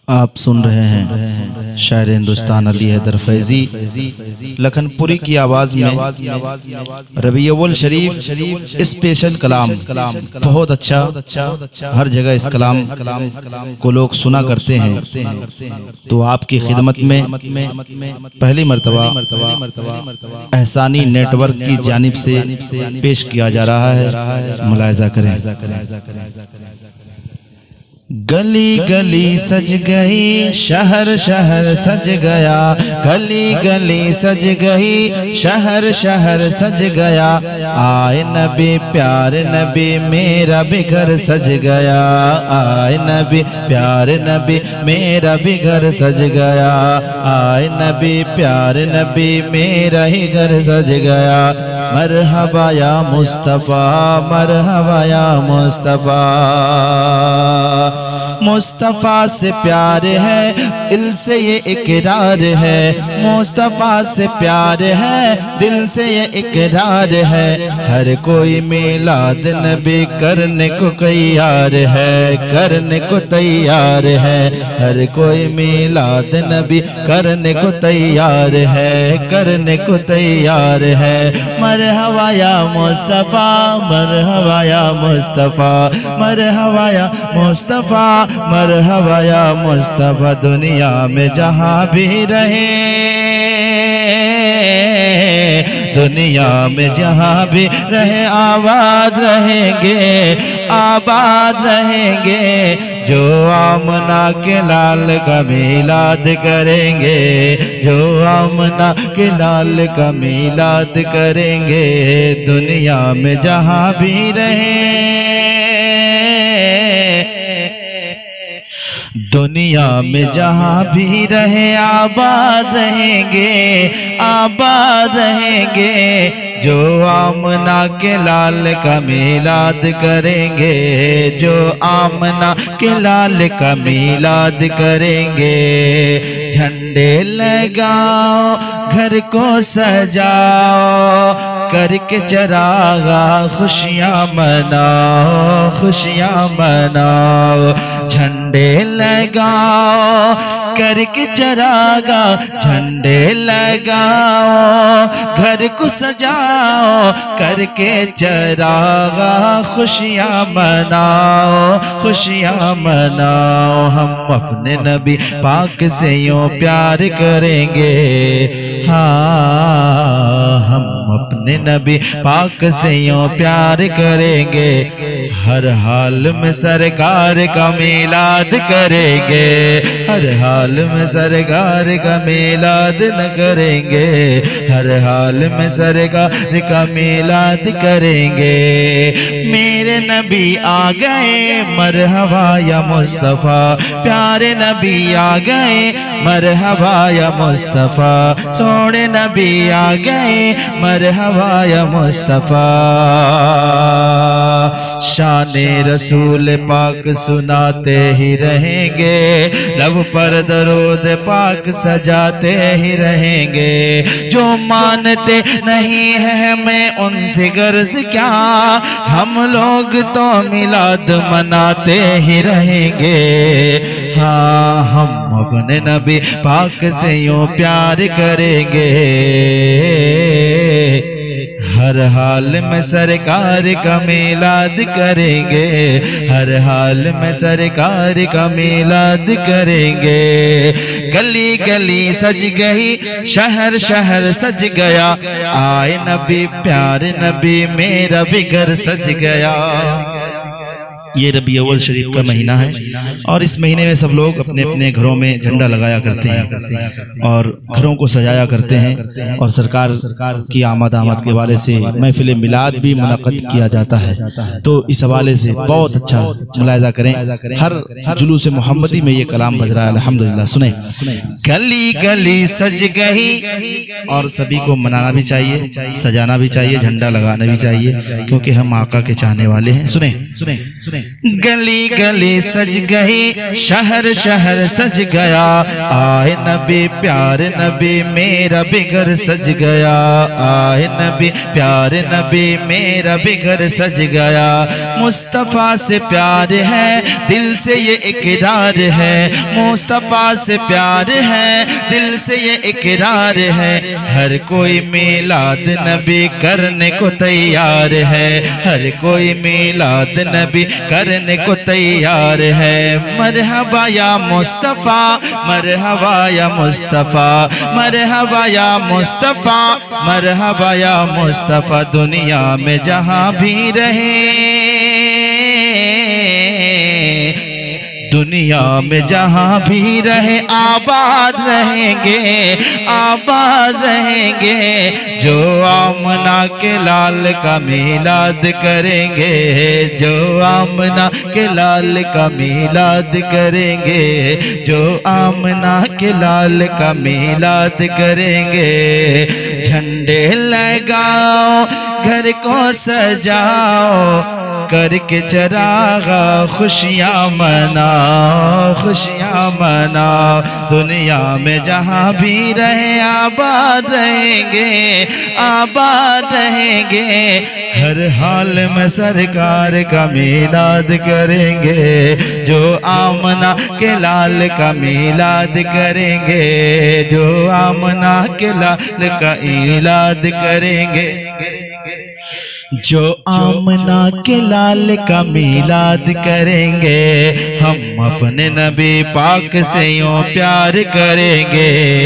آپ سن رہے ہیں شاعر ہندوستان علی حیدر فیضی لکھن پوری کی آواز میں ربیع الاول شریف اسپیشل کلام بہت اچھا، ہر جگہ اس کلام کو لوگ سنا کرتے ہیں، تو آپ کی خدمت میں پہلی مرتبہ احسانی نیٹ ورک کی جانب سے پیش کیا جا رہا ہے، ملاحظہ کریں۔ گلی گلی سج گئی، شہر شہر سج گیا، گلی گلی سج گئی، شہر شہر سج گیا، آئے نبی پیار نبی میرا بھی گھر سج گیا، آئے نبی پیار نبی میرا بھی گھر سج گیا، آئے نبی پیار نبی میرا ہی گھر سج گیا، مرحبا یا مصطفیٰ، مرحبا یا مصطفیٰ، مصطفیٰ سے پیار ہے، دل سے یہ اقرار ہے، مصطفیٰ سے پیار ہے، دل سے یہ اقرار ہے، ہر کوئی میلاد نبی کرنے کو تیار ہے، کرنے کو تیار ہے، ہر کوئی میلاد نبی کرنے کو تیار ہے، کرنے کو تیار ہے، مرحبا یا مصطفیٰ، مرحبا یا مصطفیٰ، مرحبا یا مصطفیٰ، مرحبا یا مصطفیٰ، دنیا میں جہاں بھی رہے، دنیا میں جہاں بھی رہے، آباد رہیں گے، آباد رہیں گے، جو آمنہ کے لال کا میلاد کریں گے، جو آمنہ کے لال کا میلاد کریں گے، دنیا میں جہاں بھی رہیں، دنیا میں جہاں بھی رہے، آباد رہیں گے، آباد رہیں گے، جو آمنہ کے لال کا میلاد کریں گے، جو آمنہ کے لال کا میلاد کریں گے، جھنڈے لگاؤ گھر کو سجاؤ، کر کے چراغا خوشیاں مناؤ، خوشیاں مناؤ، جھنڈے لگاؤ کر کے چراغا، جھنڈے لگاؤ گھر کو سجاؤ، کر کے چراغا خوشیاں مناؤ، خوشیاں مناؤ، ہم اپنے نبی پاک سے یوں پیار کریں گے، ہاں ہم اپنے نبی پاک سے یوں پیار کریں گے، ہر حال میں سرکار کا میلاد کریں گے، ہر حال میں سرکار کا میلاد نہ کریں گے، ہر حال میں سرکار کا میلاد کریں گے، میرے نبی آ گئے، مرحبا یا مصطفیٰ، پیارے نبی آ گئے، مرحبا یا مصطفیٰ، سونے نبی آ گئے، مرحبا یا مصطفیٰ، شان رسول پاک سناتے ہی رہیں گے، لب پر درود پاک سجاتے ہی رہیں گے، جو مانتے نہیں ہیں ہمیں ان سے غرض کیا، ہم لوگ تو میلاد مناتے ہی رہیں گے، ہاں ہم اپنے نبی پاک سے یوں پیار کریں گے، ہر حال میں سرکار کا میلاد کریں گے، ہر حال میں سرکار کا میلاد کریں گے، گلی گلی سج گئی، شہر شہر سج گیا، آئے نبی پیار نبی میرا بھی گھر سج گیا۔ یہ ربیع الاول شریف کا مہینہ ہے، اور اس مہینے میں سب لوگ اپنے اپنے گھروں میں جھنڈا لگایا کرتے ہیں اور گھروں کو سجایا کرتے ہیں، اور سرکار کی آمد کے حوالے سے محفل میلاد بھی منعقد کیا جاتا ہے، تو اس حوالے سے بہت اچھا ملاحظہ کریں، ہر جلوس محمدی میں یہ کلام بج رہا ہے، الحمدللہ، سنیں، گلی گلی سج گئی، اور سبھی کو منانا بھی چاہیے، سجانا بھی چاہیے، جھنڈا لگانا بھی چاہیے، کیونکہ ہم آقا کے چاہنے والے ہیں، سنیں، گلی گلی سج گئی شہر شہر سج گیا آئے نبی پیارے نبی میرا بھی گھر سج گیا آئے نبی پیارے نبی میرا بھی گھر سج گیا مصطفیٰ سے پیار ہے دل سے یہ اقرار ہے مصطفیٰ سے پیار ہے دل سے یہ اقرار ہے ہر کوئی میلاد نبی کرنے کو تیار ہے ہر کوئی میلاد نبی کرنے کو تیار ہے مرحبا یا مصطفیٰ مرحبا یا مصطفیٰ مرحبا یا مصطفیٰ مرحبا یا مصطفیٰ دنیا میں جہاں بھی رہے دنیا میں جہاں بھی رہے آباد رہیں گے آباد رہیں گے جو آمنہ کے لال کا میلاد کریں گے جو آمنہ کے لال کا میلاد کریں گے جو آمنہ کے لال کا میلاد کریں گے جھنڈے لگاؤ گھر کو سجاؤ کر کے چراغا خوشیاں مناؤ خوشیاں مناؤ دنیا میں جہاں بھی رہے آباد رہیں گے آباد رہیں گے ہر حال میں سرکار کا میلاد کریں گے جو آمنہ کے لال کا میلاد کریں گے جو آمنہ کے لال کا میلاد کریں گے جو آمنہ کے لال کا میلاد کریں گے ہم اپنے نبی پاک سے یوں پیار کریں گے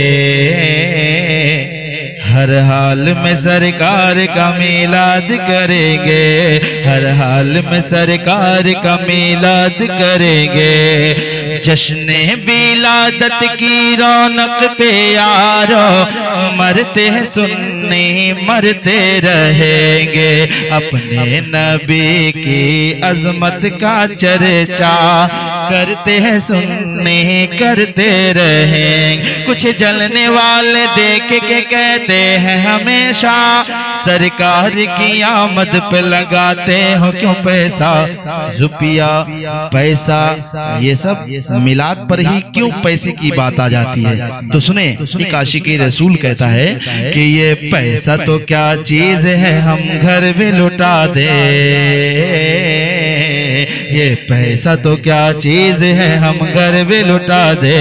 ہر حال میں سرکار کا میلاد کریں گے ہر حال میں سرکار کا میلاد کریں گے جشن ولادت کی رونق پہ یارو مرتے ہیں سننے مرتے رہیں گے اپنے نبی کی عظمت کا چرچا کرتے ہیں سننے کرتے رہیں کچھ جلنے والے دیکھ کے کہتے ہیں ہمیشہ سرکار کی آمد پہ لگاتے ہو کیوں پیسہ روپیہ پیسہ یہ سب میلاد پر ہی کیوں پیسے کی بات آ جاتی ہے تو سنیں ایک عاشق رسول کہتا ہے کہ یہ پیسہ تو کیا چیز ہے ہم گھر بھی لٹا دے یہ پیسہ تو کیا چیز ہے ہم گھر بھی لٹا دے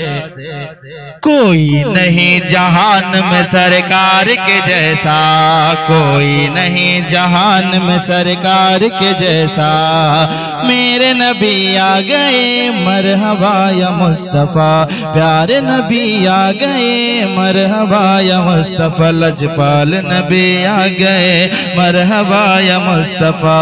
کوئی نہیں جہان میں سرکار کے جیسا کوئی نہیں جہان میں سرکار کے جیسا میرے نبی آ گئے مرحبا یا مصطفیٰ پیارے نبی آ گئے مرحبا یا مصطفیٰ لجپال نبی آ گئے مرحبا یا مصطفیٰ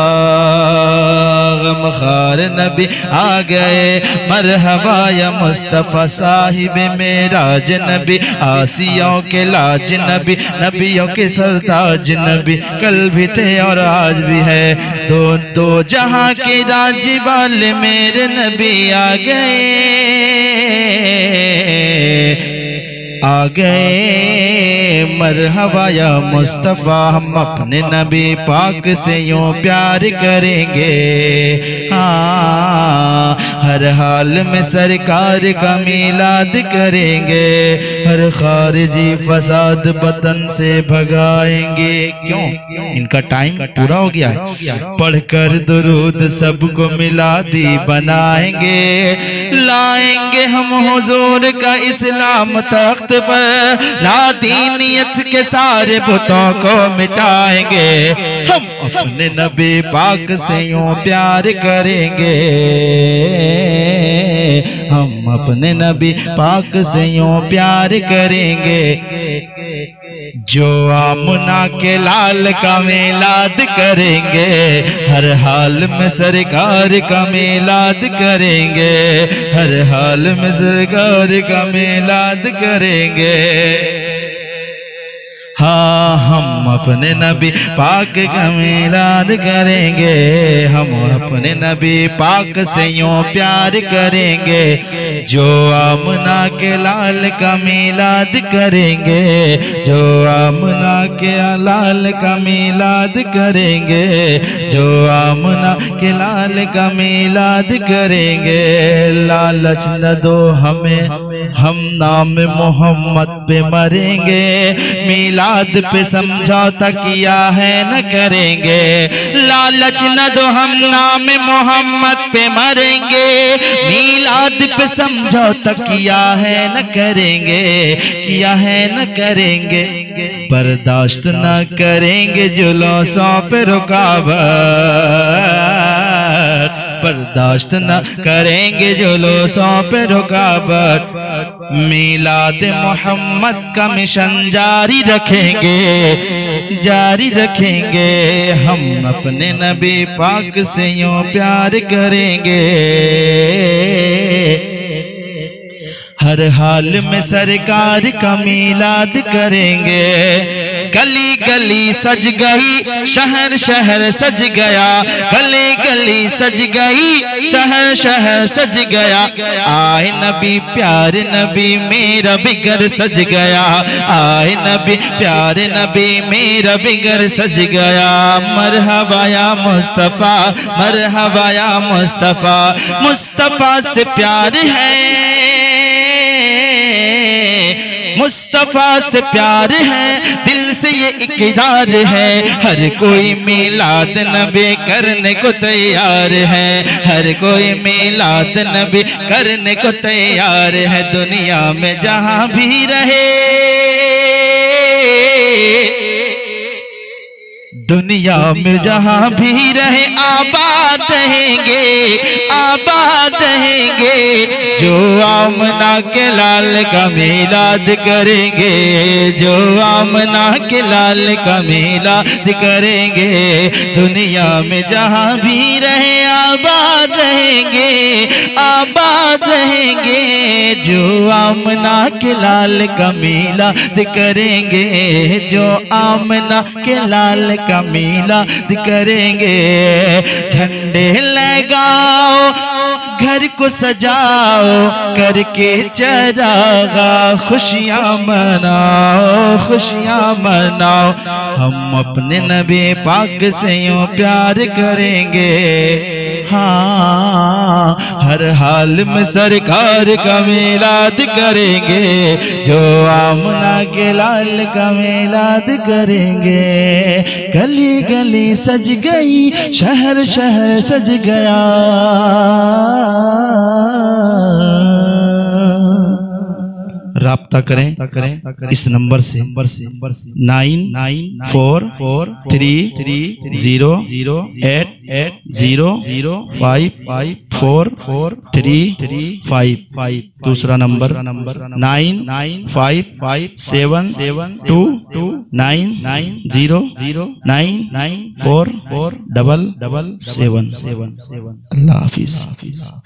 غمخوار نبی آ گئے مرحبا یا مصطفیٰ صاحب معراج نبی آسیوں کے لاج نبی نبیوں کے سرتاج نبی کل بھی تھے اور آج بھی ہے دو جہاں کے راج والے میرے نبی آ گئے مرحبا یا مصطفیٰ ہم اپنے نبی پاک سے یوں پیار کریں گے ہاں ہر حال میں سرکار کا میلاد کریں گے ہر خارجی فساد وطن سے بھگائیں گے کیوں ان کا ٹائم پورا ہو گیا ہے پڑھ کر درود سب کو میلادی بنائیں گے لائیں گے ہم حضور کا اسلام تخت پر لادینیت کے سارے بتوں کو مٹائیں گے ہم اپنے نبی پاک سے یوں پیار کریں گے ہم اپنے نبی پاک سے یوں پیار کریں گے جو آمنہ کے لال کا میلاد کریں گے ہر حال میں سرکار کا میلاد کریں گے ہر حال میں سرکار کا میلاد کریں گے ہاں ہم اپنے نبی پاک کا میلاد کریں گے، ہم اپنے نبی پاک سے یوں پیار کریں گے جو آمنہ کے لال کا میلاد کریں گے، جو آمنہ کے لال کا میلاد کریں گے، جو آمنہ کے لال کا میلاد کریں گے۔ لالچ نہ دو ہمیں، ہم نام محمد پہ مریں گے، میلاد پہ سمجھوتا کیا ہے نہ کریں گے۔ لالچ نہ دو ہم نام محمد پہ مریں گے، میلاد پہ سمجھوتا کیا ہے نہ کریں گے، کیا ہے نہ کریں گے۔ برداشت نہ کریں گے جلوسوں پہ رکاوٹ، برداشت نہ کریں گے جلوسوں پہ رکاوٹ۔ میلاد محمد کا مشن جاری رکھیں گے، جاری رکھیں گے، ہم اپنے نبی پاک سے یوں پیار کریں گے۔ ہر حال میں سرکار کا میلاد کریں گے۔ گلی گلی سج گئی، شہر شہر سج گیا، گلی گلی سج گئی، شہر شہر سج گیا، آئے نبی پیارے نبی میرا بھی گھر سج گیا، آئے نبی پیارے نبی میرا بھی گھر سج گیا۔ مرحبا یا مصطفیٰ، مرحبا یا مصطفیٰ، مصطفیٰ سے پیار ہے، مصطفیٰ سے پیار ہے، دل سے یہ اقرار ہے، ہر کوئی میلاد نبی کرنے کو تیار ہے، ہر کوئی میلاد نبی کرنے کو تیار ہے۔ دنیا میں جہاں بھی رہے، دنیا میں جہاں بھی رہے، آباد رہیں گے، آباد رہیں گے، جو آمنہ کے لال کا میلاد کریں گے، جو آمنہ کے لال کا میلاد کریں گے۔ دنیا میں جہاں بھی رہے، آباد رہیں گے، آباد رہیں گے، جو آمنہ کے لال کا میلاد کریں گے، جو آمنہ کے لال کا میلاد کریں گے۔ جھنڈے لگاؤ، گھر کو سجاؤ، کر کے چراغاں، خوشیاں مناؤ، خوشیاں مناؤ، ہم اپنے نبی پاک سے یوں پیار کریں گے۔ ہاں ہر حال میں سرکار کا میلاد کریں گے، جو آمنہ کے لال کا میلاد کریں گے۔ گلی گلی سج گئی، شہر شہر سج گیا، رابطہ کریں اس نمبر سے 943088054335 دوسرا نمبر 95572990994477۔ اللہ حافظ۔